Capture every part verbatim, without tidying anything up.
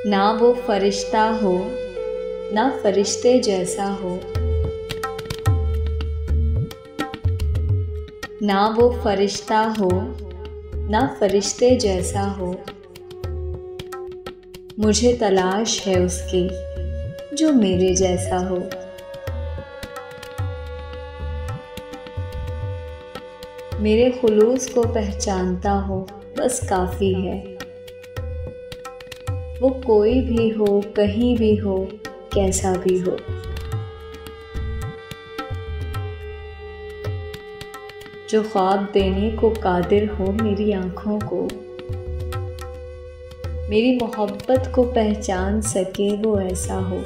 ना वो फरिश्ता हो ना फरिश्ते जैसा हो, ना वो फरिश्ता हो ना फरिश्ते जैसा हो। मुझे तलाश है उसकी जो मेरे जैसा हो। मेरे खुलूस को पहचानता हो बस काफ़ी है। वो कोई भी हो, कहीं भी हो, कैसा भी हो। जो ख्वाब देने को कादिर हो मेरी आँखों को, मेरी मोहब्बत को पहचान सके वो ऐसा हो।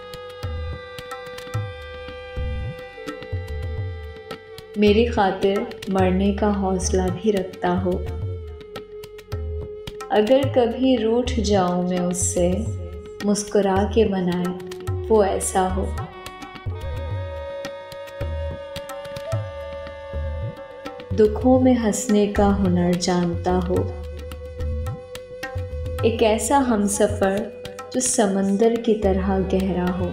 मेरी खातिर मरने का हौसला भी रखता हो। अगर कभी रूठ जाऊं मैं उससे, मुस्कुरा के मनाए वो ऐसा हो। दुखों में हंसने का हुनर जानता हो। एक ऐसा हमसफर जो समंदर की तरह गहरा हो।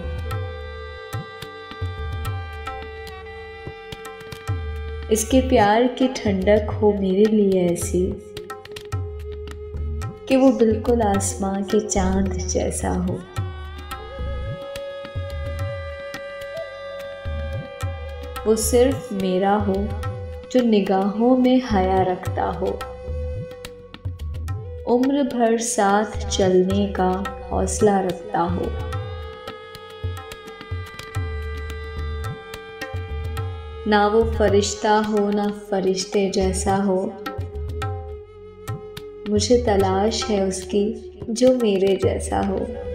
इसके प्यार की ठंडक हो मेरे लिए ऐसी कि वो बिल्कुल आसमां के चांद जैसा हो। वो सिर्फ मेरा हो जो निगाहों में हया रखता हो। उम्र भर साथ चलने का हौसला रखता हो। ना वो फरिश्ता हो ना फरिश्ते जैसा हो। मुझे तलाश है उसकी जो मेरे जैसा हो।